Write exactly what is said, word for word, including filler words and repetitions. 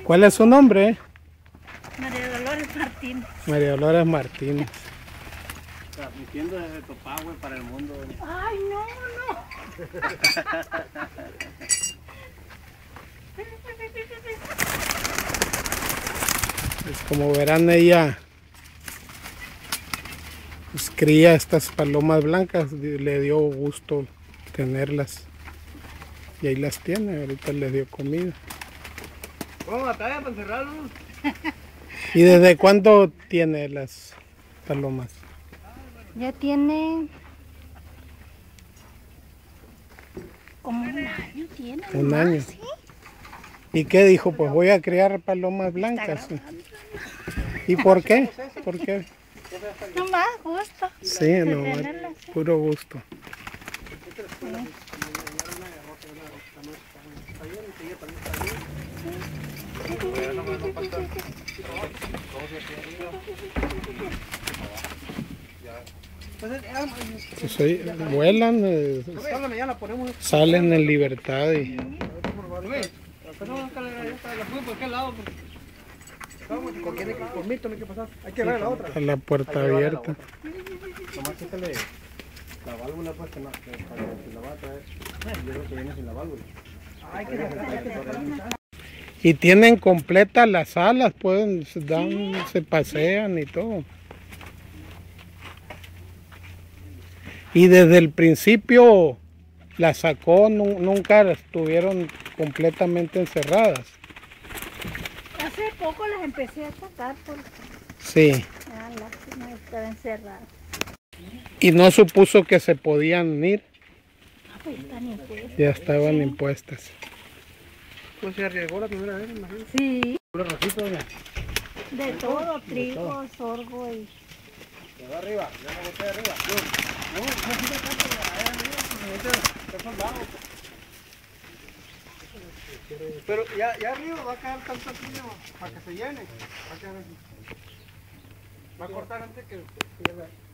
¿Cuál es su nombre? María Dolores Martínez. María Dolores Martínez. Transmitiendo desde Topagüe para el mundo. Ay, no, no. Pues como verán, ella pues, cría estas palomas blancas, le dio gusto tenerlas. Y ahí las tiene, ahorita les dio comida. ¿Cómo batalla para encerrarlos? ¿Y desde cuándo tiene las palomas? Ya tiene como un año, tiene. Un más, año. ¿sí? ¿Y qué dijo? Pues voy a criar palomas blancas. ¿Y por qué? ¿Por qué? No más gusto. Sí, de no, tenerlas. puro gusto. Pues hoy vuelan, eh, salen en libertad y Hay que ver la otra. a la puerta abierta. Nomás quítale la válvula pues que no, que para que la va a traer. Yo creo que viene sin la válvula. Hay que Y tienen completas las alas, pueden, se dan, se pasean y todo. Y desde el principio la sacó, nu- nunca estuvieron completamente encerradas. Hace poco las empecé a sacar porque Sí. ah, lástima, estaba encerrada. Y no supuso que se podían ir, Ah, pues están impuestas. ya estaban impuestas. Pues se arriesgó la primera vez, me imagino. Sí, Puro rosito, doña. de todo, trigo, sorgo y... De arriba, ya me boté de arriba. No, no, no sigue tanto de allá arriba, porque está soldado. Pero ya, ya arriba va a caer tanto frío para que se llene. Va a, quedar así. Va a cortar antes que pierda.